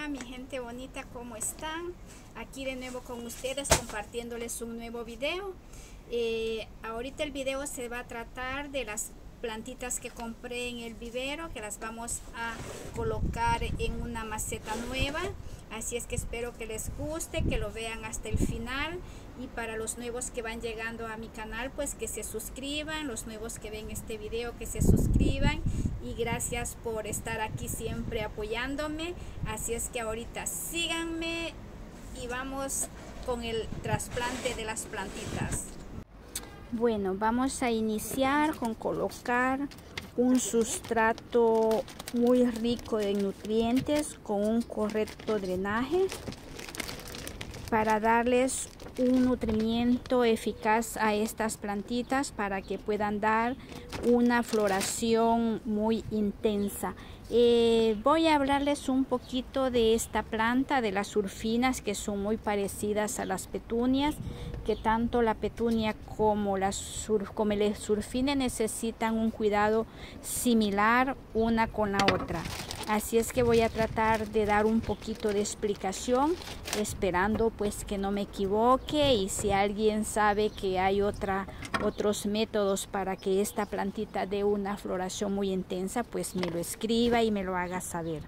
Hola mi gente bonita, ¿cómo están? Aquí de nuevo con ustedes compartiéndoles un nuevo video. Ahorita el video se va a tratar de las plantitas que compré en el vivero, que las vamos a colocar en una maceta nueva. Así es que espero que les guste, que lo vean hasta el final. Y para los nuevos que van llegando a mi canal, pues que se suscriban. Los nuevos que ven este video, que se suscriban. Y gracias por estar aquí siempre apoyándome. Así es que ahorita síganme y vamos con el trasplante de las plantitas. Bueno, vamos a iniciar con colocar un sustrato muy rico en nutrientes con un correcto drenaje para darles un nutrimiento eficaz a estas plantitas para que puedan dar una floración muy intensa. Voy a hablarles un poquito de esta planta, de las surfinas, que son muy parecidas a las petunias, que tanto la petunia como el surfine necesitan un cuidado similar una con la otra. Así es que voy a tratar de dar un poquito de explicación, esperando pues que no me equivoque, y si alguien sabe que hay otros métodos para que esta plantita dé una floración muy intensa, pues me lo escriba y me lo haga saber.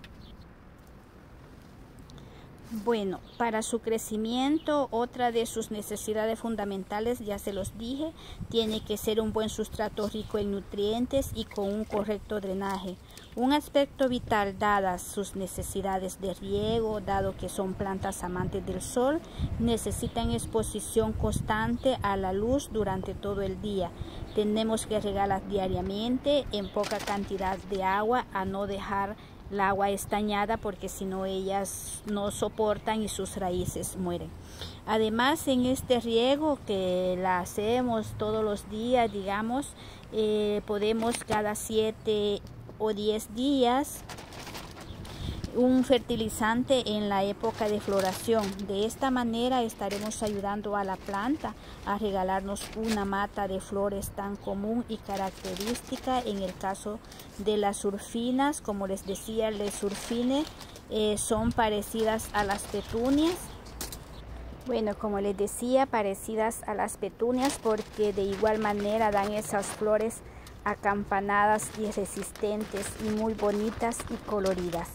Bueno, para su crecimiento, otra de sus necesidades fundamentales, ya se los dije, tiene que ser un buen sustrato rico en nutrientes y con un correcto drenaje. Un aspecto vital dadas sus necesidades de riego, dado que son plantas amantes del sol, necesitan exposición constante a la luz durante todo el día. Tenemos que regarlas diariamente en poca cantidad de agua, a no dejar el agua estañada, porque si no ellas no soportan y sus raíces mueren. Además, en este riego que la hacemos todos los días, digamos, podemos cada 7 o 10 días un fertilizante en la época de floración. De esta manera estaremos ayudando a la planta a regalarnos una mata de flores tan común y característica. En el caso de las surfinas, como les decía, las surfines son parecidas a las petunias. Bueno, como les decía, parecidas a las petunias, porque de igual manera dan esas flores acampanadas y resistentes y muy bonitas y coloridas.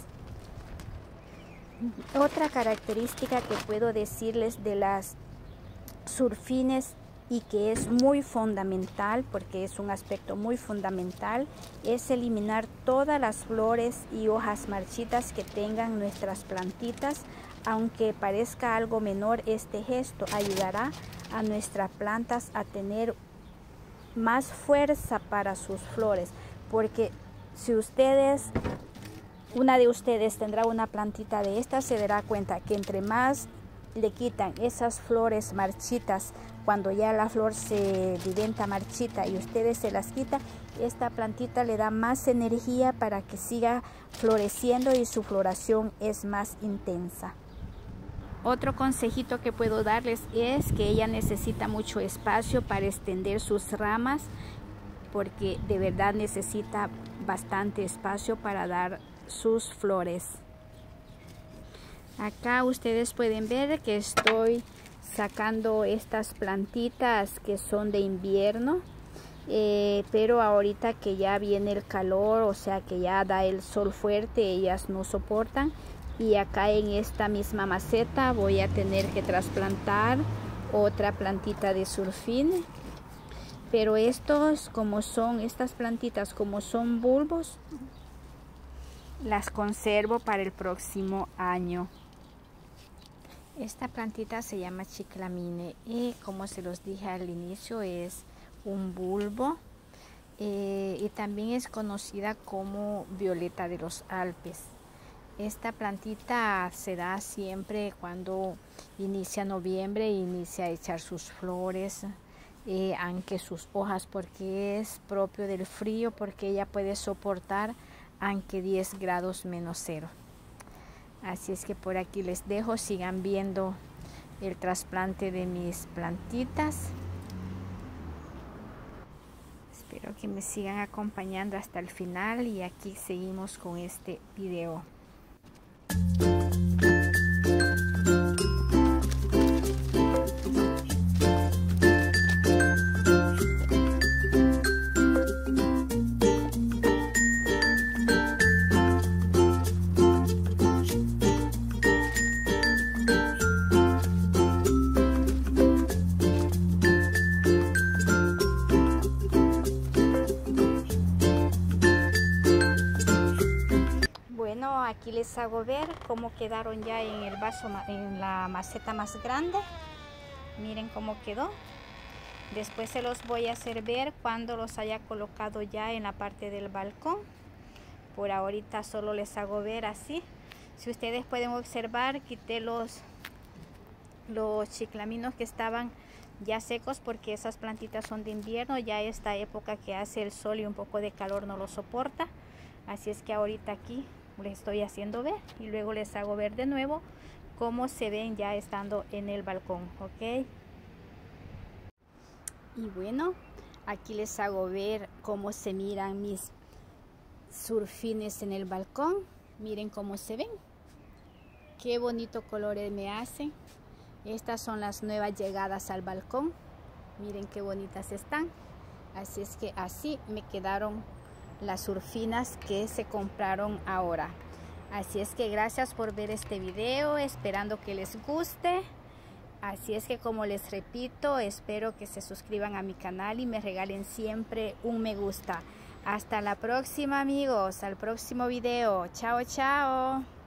Otra característica que puedo decirles de las surfines, y que es muy fundamental, porque es un aspecto muy fundamental, es eliminar todas las flores y hojas marchitas que tengan nuestras plantitas. Aunque parezca algo menor, este gesto ayudará a nuestras plantas a tener más fuerza para sus flores, porque si una de ustedes tendrá una plantita de estas, se dará cuenta que entre más le quitan esas flores marchitas, cuando ya la flor se diventa marchita y ustedes se las quitan, esta plantita le da más energía para que siga floreciendo y su floración es más intensa. Otro consejito que puedo darles es que ella necesita mucho espacio para extender sus ramas, porque de verdad necesita bastante espacio para dar sus flores. Acá ustedes pueden ver que estoy sacando estas plantitas que son de invierno, pero ahorita que ya viene el calor, o sea que ya da el sol fuerte, ellas no soportan. Y acá en esta misma maceta voy a tener que trasplantar otra plantita de surfine. Pero estas plantitas como son bulbos, las conservo para el próximo año. Esta plantita se llama chiclamine y, como se los dije al inicio, es un bulbo, y también es conocida como violeta de los Alpes. Esta plantita se da siempre cuando inicia noviembre e inicia a echar sus flores, aunque sus hojas, porque es propio del frío, porque ella puede soportar aunque 10 grados menos cero. Así es que por aquí les dejo, sigan viendo el trasplante de mis plantitas. Espero que me sigan acompañando hasta el final, y aquí seguimos con este video. les hago ver cómo quedaron ya en el vaso, en la maceta más grande. Miren cómo quedó. Después se los voy a hacer ver cuando los haya colocado ya en la parte del balcón. Por ahorita solo les hago ver así. Si ustedes pueden observar, quité los chiclaminos que estaban ya secos porque esas plantitas son de invierno. Ya esta época que hace el sol y un poco de calor no lo soporta. Así es que ahorita aquí les estoy haciendo ver y luego les hago ver de nuevo cómo se ven ya estando en el balcón, ¿ok? Y bueno, aquí les hago ver cómo se miran mis surfines en el balcón. Miren cómo se ven. Qué bonito colores me hacen. Estas son las nuevas llegadas al balcón. Miren qué bonitas están. Así es que así me quedaron las surfinas que se compraron ahora. Así es que gracias por ver este video, esperando que les guste. Así es que, como les repito, espero que se suscriban a mi canal y me regalen siempre un me gusta. Hasta la próxima, amigos, al próximo video. Chao, chao.